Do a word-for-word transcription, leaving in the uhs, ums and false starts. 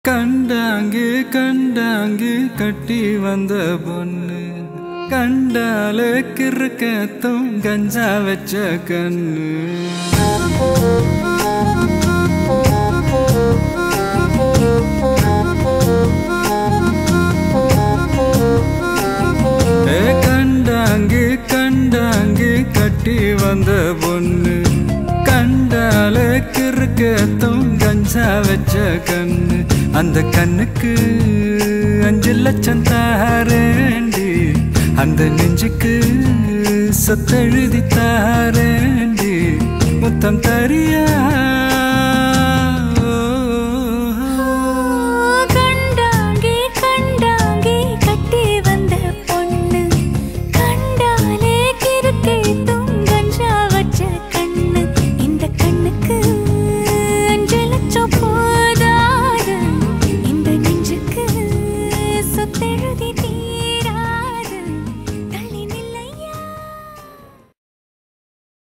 கண்டாங்கு கண்டாங்கு கட்டி வந்த பொண்ணு கண்டால கிறுக்கத்தும் கஞ்சா வச்ச கண்ணு கண்டாங்கு கண்டாங்கு கட்டி வந்த பொண்ணு கண்டால கிறுக்கத்தும் கஞ்சா வச்ச கண்ணு அந்த கண்ணுக்கு அஞ்சு லட்சம் தாரேண்டி அந்த நெஞ்சுக்கு சொத்தெழுதி தாரேண்டி முத்தம் தரியா